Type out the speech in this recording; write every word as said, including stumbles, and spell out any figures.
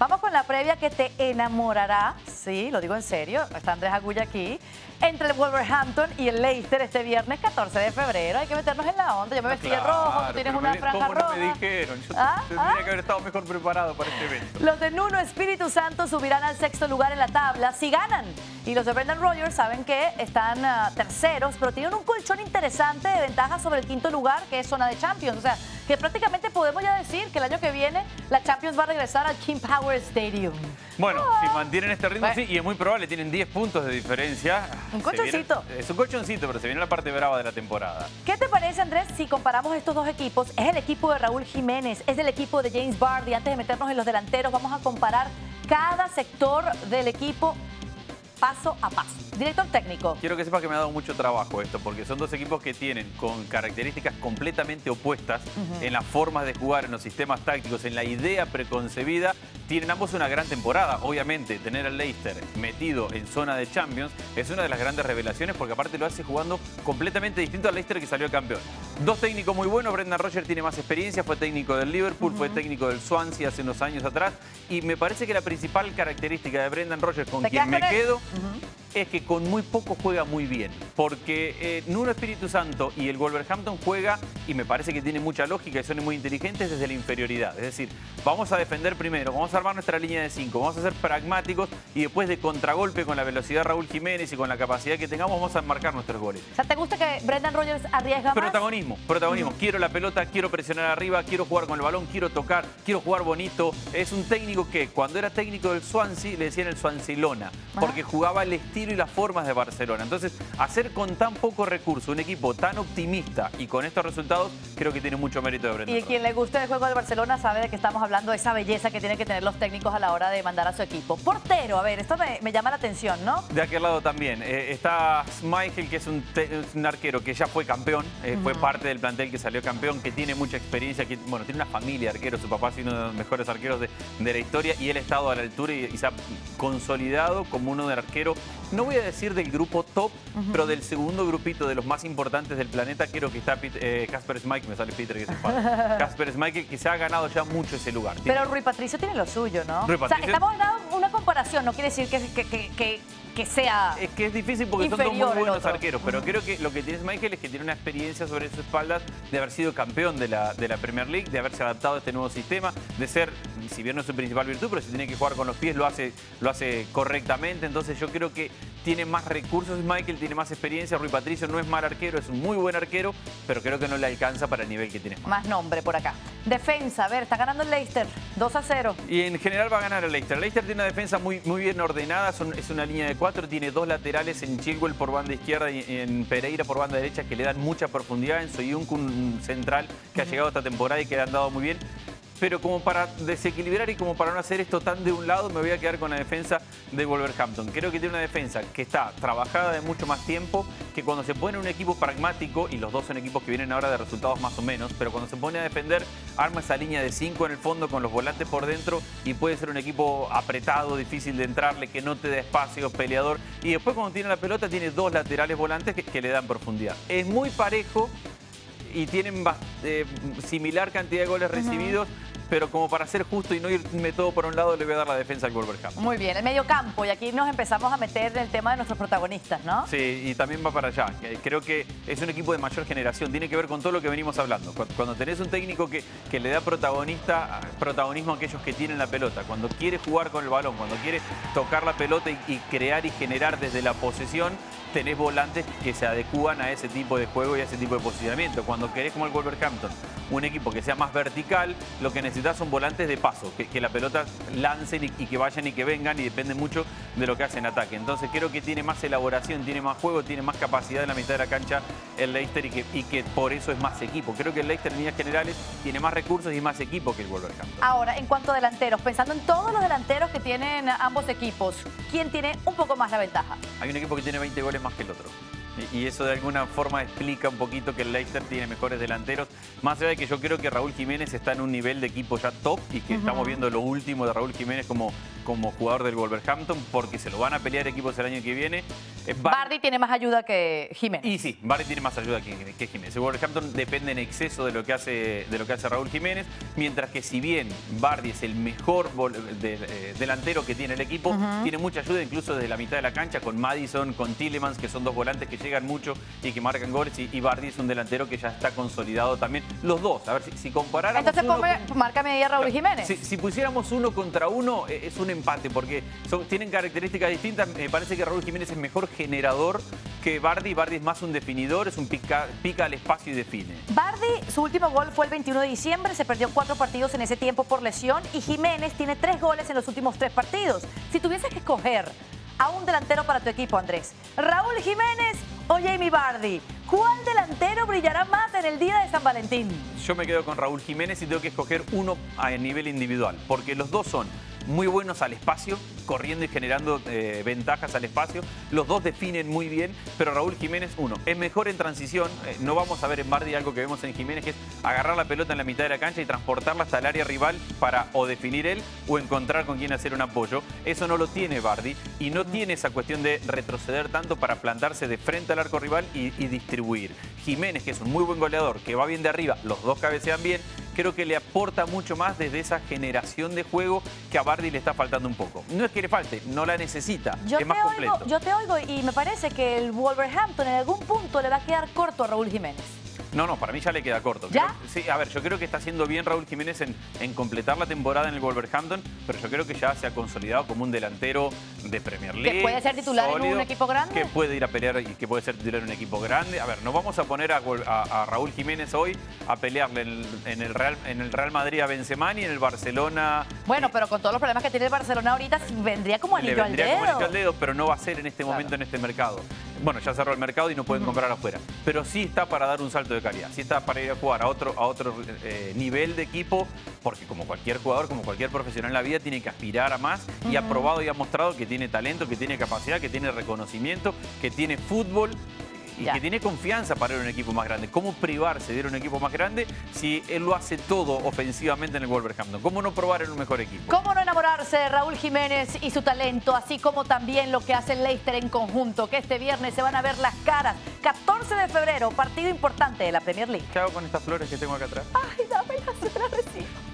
Vamos con la previa que te enamorará, sí, lo digo en serio, está Andrés Agulla aquí, entre el Wolverhampton y el Leicester este viernes catorce de febrero. Hay que meternos en la onda. Yo me vestí de Claro, rojo, tú tienes una me, franja ¿cómo roja. no me dijeron? Yo ¿Ah? tendría ¿Ah? que haber estado mejor preparado para este evento. Los de Nuno Espíritu Santo subirán al sexto lugar en la tabla si ganan. Y los de Brendan Rodgers saben que están uh, terceros, pero tienen un colchón interesante de ventaja sobre el quinto lugar, que es zona de Champions. O sea, que prácticamente podemos ya decir que el año que viene la Champions va a regresar al King Power Stadium. Bueno, Ah. si mantienen este ritmo, Bueno. sí, y es muy probable, tienen diez puntos de diferencia. Un Se colchoncito. viene- es un colchoncito, pero se viene la parte brava de la temporada. ¿Qué te parece, Andrés, si comparamos estos dos equipos? Es el equipo de Raúl Jiménez, es el equipo de James Vardy. Antes de meternos en los delanteros, vamos a comparar cada sector del equipo paso a paso. Director técnico. Quiero que sepas que me ha dado mucho trabajo esto, porque son dos equipos que tienen con características completamente opuestas uh-huh. en las formas de jugar, en los sistemas tácticos, en la idea preconcebida. Tienen ambos una gran temporada. Obviamente, tener al Leicester metido en zona de Champions es una de las grandes revelaciones, porque aparte lo hace jugando completamente distinto al Leicester que salió campeón. Dos técnicos muy buenos. Brendan Rodgers tiene más experiencia, fue técnico del Liverpool, uh-huh. fue técnico del Swansea hace unos años atrás. Y me parece que la principal característica de Brendan Rodgers, con quien me quedo, uh-huh. es que con muy poco juega muy bien, porque eh, Nuno Espíritu Santo y el Wolverhampton juega, y me parece que tiene mucha lógica y son muy inteligentes desde la inferioridad. Es decir, vamos a defender primero, vamos a armar nuestra línea de cinco, vamos a ser pragmáticos y después de contragolpe con la velocidad de Raúl Jiménez y con la capacidad que tengamos, vamos a marcar nuestros goles. O sea, ¿te gusta que Brendan Rodgers arriesga más? Protagonismo, protagonismo. Mm. Quiero la pelota, quiero presionar arriba, quiero jugar con el balón, quiero tocar, quiero jugar bonito. Es un técnico que cuando era técnico del Swansea le decían el Swansealona, porque jugaba el estilo y las formas de Barcelona. Entonces, hacer con tan poco recurso un equipo tan optimista y con estos resultados, creo que tiene mucho mérito de Brendan. Y quien le guste el juego de Barcelona sabe de que estamos hablando de esa belleza que tienen que tener los técnicos a la hora de mandar a su equipo. Portero, a ver, esto me, me llama la atención, ¿no? De aquel lado también. Eh, está Schmeichel, que es un, es un arquero que ya fue campeón, eh, uh-huh. fue parte del plantel que salió campeón, que tiene mucha experiencia, que bueno, tiene una familia de arqueros. Su papá ha sido uno de los mejores arqueros de, de la historia y él ha estado a la altura y, y se ha consolidado como uno de arqueros, no voy a decir del grupo top, uh-huh. pero del segundo grupito de los más importantes del planeta. Quiero que está Kasper eh, Schmeichel, me sale Peter que es el padre. Kasper Schmeichel, que se ha ganado ya mucho ese lugar. Pero tiene... Rui Patricio tiene lo suyo, ¿no? Rui Patricio... O sea, estamos dando una comparación, no quiere decir que, que, que, que, que sea Es que es difícil porque son dos muy buenos arqueros, pero uh-huh. creo que lo que tiene Schmeichel es que tiene una experiencia sobre sus espaldas de haber sido campeón de la, de la Premier League, de haberse adaptado a este nuevo sistema, de ser, si bien no es su principal virtud, pero si tiene que jugar con los pies lo hace, lo hace correctamente. Entonces yo creo que tiene más recursos Schmeichel, tiene más experiencia. Rui Patricio no es mal arquero, es un muy buen arquero, pero creo que no le alcanza para el nivel que tiene. Más nombre por acá. Defensa, a ver, está ganando el Leicester, dos a cero. Y en general va a ganar el Leicester. El Leicester tiene una defensa muy, muy bien ordenada, son, es una línea de cuatro, tiene dos laterales en Chilwell por banda izquierda y en Pereira por banda derecha que le dan mucha profundidad. En Soyuncu, un central que ha llegado esta temporada y que le han dado muy bien. Pero como para desequilibrar y como para no hacer esto tan de un lado, me voy a quedar con la defensa de Wolverhampton. Creo que tiene una defensa que está trabajada de mucho más tiempo, que cuando se pone un equipo pragmático, y los dos son equipos que vienen ahora de resultados más o menos, pero cuando se pone a defender, arma esa línea de cinco en el fondo con los volantes por dentro y puede ser un equipo apretado, difícil de entrarle, que no te da espacio, peleador. Y después cuando tiene la pelota tiene dos laterales volantes que, que le dan profundidad. Es muy parejo y tienen eh, similar cantidad de goles uh-huh. recibidos, pero como para ser justo y no irme todo por un lado, le voy a dar la defensa al Wolverhampton. Muy bien, el medio campo, y aquí nos empezamos a meter en el tema de nuestros protagonistas, ¿no? Sí, y también va para allá. Creo que es un equipo de mayor generación, tiene que ver con todo lo que venimos hablando. Cuando tenés un técnico que, que le da protagonista, protagonismo a aquellos que tienen la pelota, cuando quiere jugar con el balón, cuando quiere tocar la pelota y, y crear y generar desde la posesión, tenés volantes que se adecúan a ese tipo de juego y a ese tipo de posicionamiento. Cuando querés, como el Wolverhampton, un equipo que sea más vertical, lo que necesitas son volantes de paso, que, que la pelota lancen y, y que vayan y que vengan, y depende mucho de lo que hace en ataque. Entonces creo que tiene más elaboración, tiene más juego, tiene más capacidad en la mitad de la cancha el Leicester, y que, y que por eso es más equipo. Creo que el Leicester en líneas generales tiene más recursos y más equipo que el Wolverhampton. Ahora, en cuanto a delanteros, pensando en todos los delanteros que tienen ambos equipos, ¿quién tiene un poco más la ventaja? Hay un equipo que tiene veinte goles más que el otro. Y, y eso de alguna forma explica un poquito que el Leicester tiene mejores delanteros. Más allá de que yo creo que Raúl Jiménez está en un nivel de equipo ya top y que uh-huh. estamos viendo lo último de Raúl Jiménez como, como jugador del Wolverhampton, porque se lo van a pelear equipos el año que viene. Eh, Bar Vardy tiene más ayuda que Jiménez. Y sí, Vardy tiene más ayuda que, que Jiménez. El Wolverhampton depende en exceso de lo que hace, de lo que hace Raúl Jiménez, mientras que si bien Vardy es el mejor de, eh, delantero que tiene el equipo, uh-huh. tiene mucha ayuda incluso desde la mitad de la cancha con Maddison, con Tielemans, que son dos volantes que llegan mucho y que marcan goles, y, y Vardy es un delantero que ya está consolidado también. Los dos, a ver, si, si comparáramos... Entonces ponme, con... marca media Raúl claro, Jiménez. Si, si pusiéramos uno contra uno, eh, es un empate, porque son, tienen características distintas. Me parece que Raúl Jiménez es mejor generador que Vardy. Vardy es más un definidor, es un pica, pica al espacio y define. Vardy, su último gol fue el veintiuno de diciembre, se perdió cuatro partidos en ese tiempo por lesión, y Jiménez tiene tres goles en los últimos tres partidos. Si tuvieses que escoger a un delantero para tu equipo, Andrés, ¿Raúl Jiménez o Jamie Vardy? ¿Cuál delantero brillará más en el día de San Valentín? Yo me quedo con Raúl Jiménez y tengo que escoger uno a nivel individual, porque los dos son muy buenos al espacio, corriendo y generando eh, ventajas al espacio. Los dos definen muy bien, pero Raúl Jiménez, uno, es mejor en transición. Eh, no vamos a ver en Vardy algo que vemos en Jiménez, que es agarrar la pelota en la mitad de la cancha y transportarla hasta el área rival para o definir él o encontrar con quién hacer un apoyo. Eso no lo tiene Vardy y no tiene esa cuestión de retroceder tanto para plantarse de frente al arco rival y, y distribuir. Jiménez, que es un muy buen goleador, que va bien de arriba, los dos cabecean bien, creo que le aporta mucho más desde esa generación de juego que a Vardy le está faltando un poco. No es que le falte, no la necesita, yo es más oigo, completo. Yo te oigo y me parece que el Wolverhampton en algún punto le va a quedar corto a Raúl Jiménez. No, no, para mí ya le queda corto. ¿Ya? Creo, sí, a ver, yo creo que está haciendo bien Raúl Jiménez en, en completar la temporada en el Wolverhampton, pero yo creo que ya se ha consolidado como un delantero de Premier League. ¿Que puede ser titular sólido, en un equipo grande? Que puede ir a pelear y que puede ser titular en un equipo grande. A ver, no vamos a poner a, a, a Raúl Jiménez hoy a pelearle en, en, el Real, en el Real Madrid a Benzema y en el Barcelona. Bueno, pero con todos los problemas que tiene el Barcelona ahorita, vendría como anillo le al vendría dedo. como anillo al dedo, pero no va a ser en este momento, claro, en este mercado. Bueno, ya cerró el mercado y no pueden uh-huh. comprar afuera. Pero sí está para dar un salto de calidad. Sí está para ir a jugar a otro, a otro eh, nivel de equipo, porque como cualquier jugador, como cualquier profesional en la vida, tiene que aspirar a más uh-huh. y ha probado y ha mostrado que tiene talento, que tiene capacidad, que tiene reconocimiento, que tiene fútbol y ya. que tiene confianza para ir a un equipo más grande. ¿Cómo privarse de ir a un equipo más grande si él lo hace todo ofensivamente en el Wolverhampton? ¿Cómo no probar en un mejor equipo? ¿Cómo no enamorarse de Raúl Jiménez y su talento, así como también lo que hace el Leicester en conjunto, que este viernes se van a ver las caras? catorce de febrero, partido importante de la Premier League. ¿Qué hago con estas flores que tengo acá atrás? Ay, dámelas, se las recibo.